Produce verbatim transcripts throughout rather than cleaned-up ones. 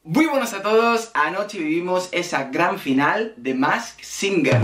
Muy buenas a todos, anoche vivimos esa gran final de Masked Singer.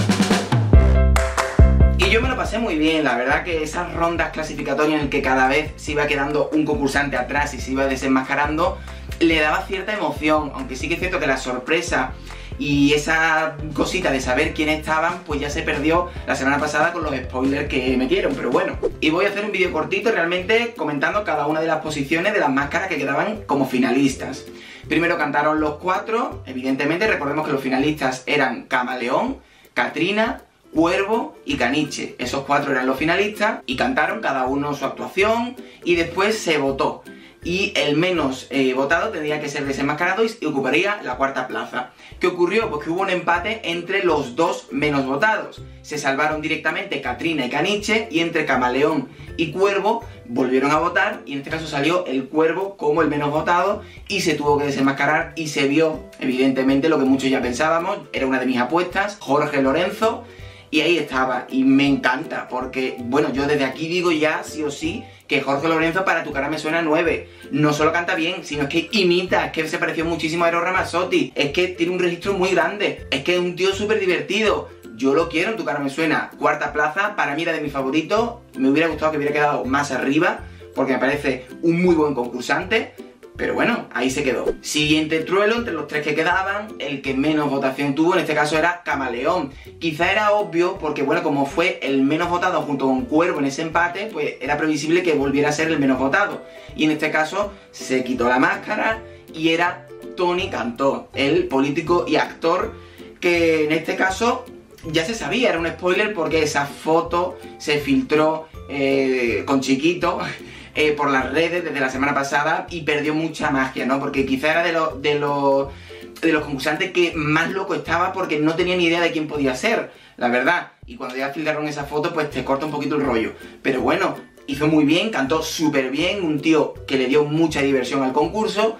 Y yo me lo pasé muy bien, la verdad que esas rondas clasificatorias en las que cada vez se iba quedando un concursante atrás y se iba desenmascarando, le daba cierta emoción, aunque sí que es cierto que la sorpresa y esa cosita de saber quiénes estaban, pues ya se perdió la semana pasada con los spoilers que metieron, pero bueno. Y voy a hacer un vídeo cortito realmente comentando cada una de las posiciones de las máscaras que quedaban como finalistas. Primero cantaron los cuatro, evidentemente recordemos que los finalistas eran Camaleón, Catrina, Cuervo y Caniche. Esos cuatro eran los finalistas y cantaron cada uno su actuación y después se votó. Y el menos eh, votado tendría que ser desenmascarado y ocuparía la cuarta plaza. ¿Qué ocurrió? Pues que hubo un empate entre los dos menos votados. Se salvaron directamente Catrina y Caniche, y entre Camaleón y Cuervo volvieron a votar, y en este caso salió el Cuervo como el menos votado y se tuvo que desenmascarar, y se vio evidentemente lo que muchos ya pensábamos, era una de mis apuestas, Jorge Lorenzo. Y ahí estaba, y me encanta, porque, bueno, yo desde aquí digo ya, sí o sí, que Jorge Lorenzo para Tu cara me suena nueve. No solo canta bien, sino es que imita, es que se pareció muchísimo a Eros Ramazzotti, es que tiene un registro muy grande, es que es un tío súper divertido. Yo lo quiero en Tu cara me suena. Cuarta plaza, para mí era de mis favoritos, me hubiera gustado que hubiera quedado más arriba, porque me parece un muy buen concursante. Pero bueno, ahí se quedó. Siguiente truelo entre los tres que quedaban, el que menos votación tuvo en este caso era Camaleón. Quizá era obvio porque, bueno, como fue el menos votado junto con Cuervo en ese empate, pues era previsible que volviera a ser el menos votado. Y en este caso se quitó la máscara y era Tony Cantó, el político y actor que en este caso ya se sabía, era un spoiler porque esa foto se filtró eh, con Chiquito Eh, por las redes desde la semana pasada y perdió mucha magia, ¿no? Porque quizá era de los de los de los concursantes que más loco estaba porque no tenía ni idea de quién podía ser, la verdad. Y cuando ya filtraron esa foto, pues te corta un poquito el rollo. Pero bueno, hizo muy bien, cantó súper bien, un tío que le dio mucha diversión al concurso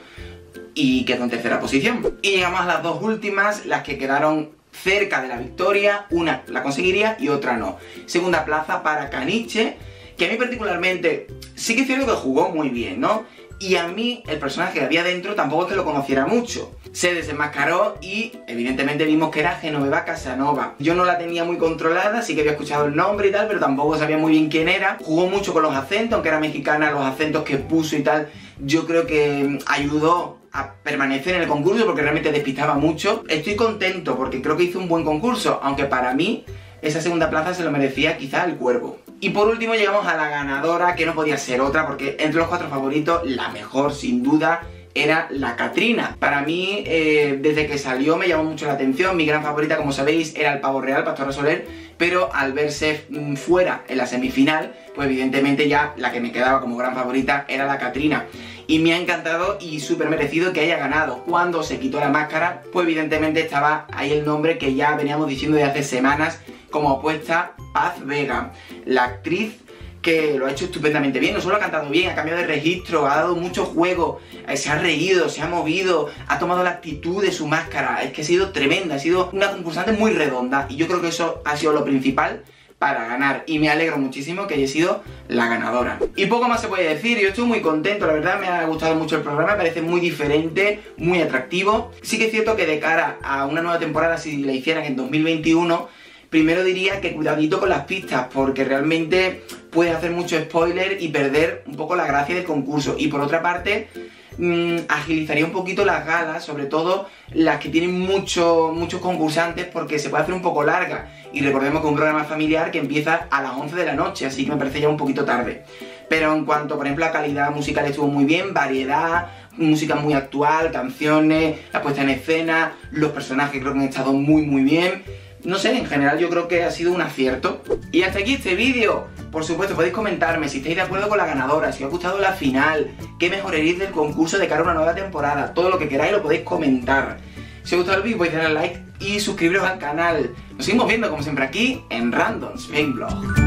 y quedó en tercera posición. Y llegamos a las dos últimas, las que quedaron cerca de la victoria, una la conseguiría y otra no. Segunda plaza para Caniche, que a mí particularmente sí que es cierto que jugó muy bien, ¿no? Y a mí el personaje que había dentro tampoco es que lo conociera mucho. Se desenmascaró y evidentemente vimos que era Genoveva Casanova. Yo no la tenía muy controlada, sí que había escuchado el nombre y tal, pero tampoco sabía muy bien quién era. Jugó mucho con los acentos, aunque era mexicana, los acentos que puso y tal, yo creo que ayudó a permanecer en el concurso porque realmente despistaba mucho. Estoy contento porque creo que hizo un buen concurso, aunque para mí esa segunda plaza se lo merecía quizá el Cuervo. Y por último llegamos a la ganadora, que no podía ser otra, porque entre los cuatro favoritos, la mejor sin duda era la Catrina. Para mí, eh, desde que salió me llamó mucho la atención. Mi gran favorita, como sabéis, era el Pavo Real, Pastora Soler, pero al verse mm, fuera en la semifinal, pues evidentemente ya la que me quedaba como gran favorita era la Catrina. Y me ha encantado y súper merecido que haya ganado. Cuando se quitó la máscara, pues evidentemente estaba ahí el nombre que ya veníamos diciendo de hace semanas como apuesta, Paz Vega, la actriz que lo ha hecho estupendamente bien. No solo ha cantado bien, ha cambiado de registro, ha dado mucho juego, se ha reído, se ha movido, ha tomado la actitud de su máscara. Es que ha sido tremenda, ha sido una concursante muy redonda y yo creo que eso ha sido lo principal para ganar, y me alegro muchísimo que haya sido la ganadora. Y poco más se puede decir, yo estoy muy contento, la verdad me ha gustado mucho el programa, me parece muy diferente, muy atractivo. Sí que es cierto que de cara a una nueva temporada, si la hicieran en dos mil veintiuno, primero diría que cuidadito con las pistas, porque realmente puedes hacer mucho spoiler y perder un poco la gracia del concurso. Y por otra parte, mmm, agilizaría un poquito las galas, sobre todo las que tienen mucho, muchos concursantes, porque se puede hacer un poco larga. Y recordemos que es un programa familiar que empieza a las once de la noche, así que me parece ya un poquito tarde. Pero en cuanto, por ejemplo, a calidad musical estuvo muy bien, variedad, música muy actual, canciones, la puesta en escena, los personajes creo que han estado muy muy bien. No sé, en general yo creo que ha sido un acierto. Y hasta aquí este vídeo. Por supuesto, podéis comentarme si estáis de acuerdo con la ganadora, si os ha gustado la final, qué mejoraréis del concurso de cara a una nueva temporada. Todo lo que queráis lo podéis comentar. Si os ha gustado el vídeo podéis darle like y suscribiros al canal. Nos seguimos viendo como siempre aquí en Randoms Main Blog.